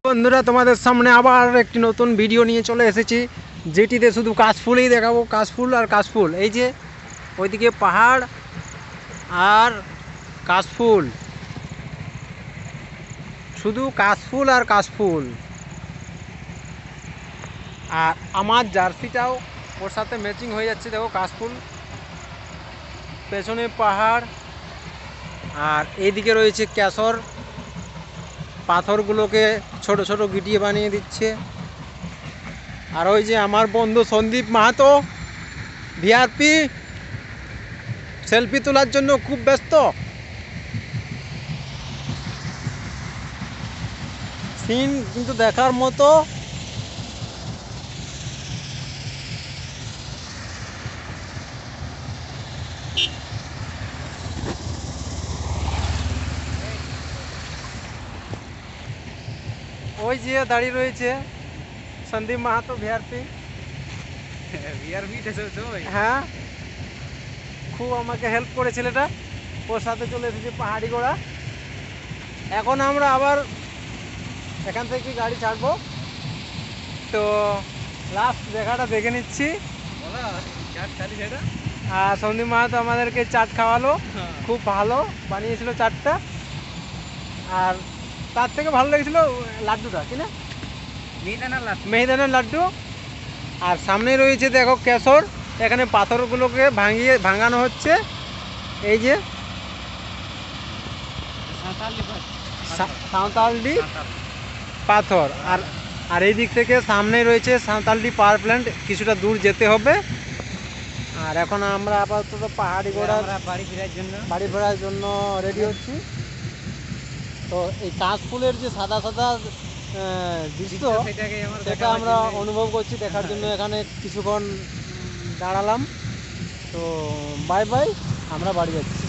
বন্ধুরা, তোমাদের সামনে আবার একটি নতুন ভিডিও নিয়ে চলে এসেছি, যেটিতে শুধু কাশফুলই দেখাবো। কাশফুল আর কাশফুল। এই যে ওইদিকে পাহাড় আর কাশফুল, শুধু কাশফুল আর কাশফুল। আর আমার জার্সিটাও ওর সাথে ম্যাচিং হয়ে যাচ্ছে। দেখো কাশফুল, পেছনে পাহাড়, আর এইদিকে রয়েছে কেশর। পাথরগুলোকে ছোট ছোট গিটিয়ে বানিয়ে দিচ্ছে। আর ওই যে আমার বন্ধু সন্দীপ মাহাতো ভিআরপি, সেলফি তোলার জন্য খুব ব্যস্ত। সিন কিন্তু দেখার মতো। ওই যে দাঁড়িয়ে রয়েছে সন্দীপ মাহাতো ভিআরপি। হ্যাঁ, খুব আমাকে হেল্প করে ছেলেটা। ওর সাথে চলে এসেছে পাহাড়ি ঘোড়া। এখন আমরা আবার এখান থেকে গাড়ি ছাড়বো। তো লাস্ট দেখাটা দেখে নিচ্ছি। আর সন্দীপ মাহাতো আমাদেরকে চাট খাওয়ালো, খুব ভালো বানিয়েছিল চাটটা। আর তার থেকে ভালো লেগেছিল লাড্ডুটা, কিনা মেহিদানার লাড্ডু। আর সামনে রয়েছে দেখো কেশর। এখানে পাথরগুলোকে ভাঙানো হচ্ছে। এই যে সাঁওতালডি পাথর। আর এই দিক থেকে সামনে রয়েছে সাঁওতালডি পাওয়ার প্ল্যান্ট, কিছুটা দূর যেতে হবে। আর এখন আমরা আপাতত পাহাড়ি ঘোড়া বাড়ি ফেরার জন্য রেডি হচ্ছি। তো এই কাশফুলের যে সাদা সাদা দৃশ্য, সেটা আমরা অনুভব করছি দেখার জন্য এখানে কিছুক্ষণ দাঁড়ালাম। তো বাই বাই, আমরা বাড়ি যাচ্ছি।